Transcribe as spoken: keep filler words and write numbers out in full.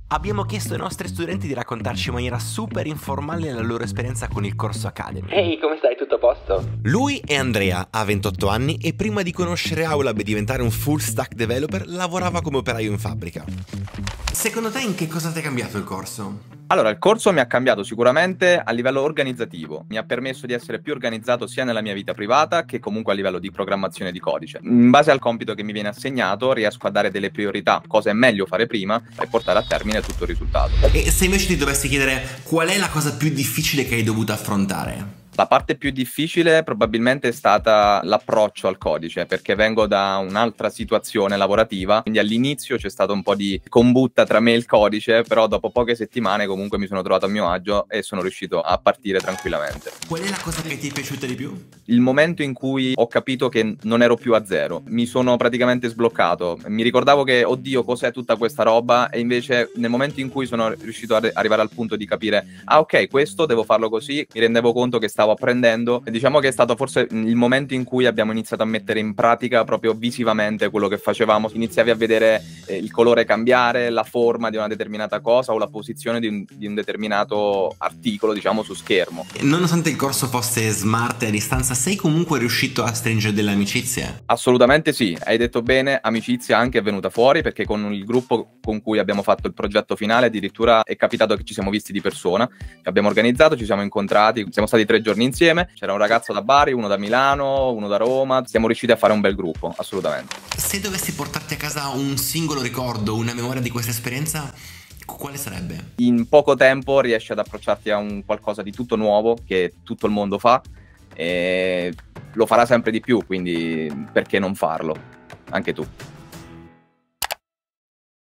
Abbiamo chiesto ai nostri studenti di raccontarci in maniera super informale la loro esperienza con il corso Academy. Ehi, come stai? Tutto a posto? Lui è Andrea, ha ventotto anni e prima di conoscere Aulab e diventare un full stack developer lavorava come operaio in fabbrica. Secondo te in che cosa ti è cambiato il corso? Allora, il corso mi ha cambiato sicuramente a livello organizzativo, mi ha permesso di essere più organizzato sia nella mia vita privata che comunque a livello di programmazione di codice. In base al compito che mi viene assegnato riesco a dare delle priorità, cosa è meglio fare prima e portare a termine tutto il risultato. E se invece ti dovessi chiedere qual è la cosa più difficile che hai dovuto affrontare? La parte più difficile probabilmente è stata l'approccio al codice, perché vengo da un'altra situazione lavorativa, quindi all'inizio c'è stato un po' di combutta tra me e il codice, però dopo poche settimane comunque mi sono trovato a mio agio e sono riuscito a partire tranquillamente. Qual è la cosa che ti è piaciuta di più? Il momento in cui ho capito che non ero più a zero, mi sono praticamente sbloccato, mi ricordavo che oddio cos'è tutta questa roba e invece nel momento in cui sono riuscito ad arrivare al punto di capire ah ok questo devo farlo così, mi rendevo conto che stavo apprendendo e diciamo che è stato forse il momento in cui abbiamo iniziato a mettere in pratica proprio visivamente quello che facevamo. Iniziavi a vedere eh, il colore cambiare, la forma di una determinata cosa o la posizione di un, di un determinato articolo diciamo su schermo. Nonostante il corso fosse smart e a distanza, sei comunque riuscito a stringere delle amicizie? Assolutamente sì, hai detto bene, amicizia anche è venuta fuori perché con il gruppo con cui abbiamo fatto il progetto finale addirittura è capitato che ci siamo visti di persona, abbiamo organizzato, ci siamo incontrati, siamo stati tre giorni insieme, c'era un ragazzo da Bari, uno da Milano, uno da Roma, siamo riusciti a fare un bel gruppo, assolutamente. Se dovessi portarti a casa un singolo ricordo, una memoria di questa esperienza, quale sarebbe? In poco tempo riesci ad approcciarti a un qualcosa di tutto nuovo che tutto il mondo fa e lo farà sempre di più, quindi perché non farlo? Anche tu.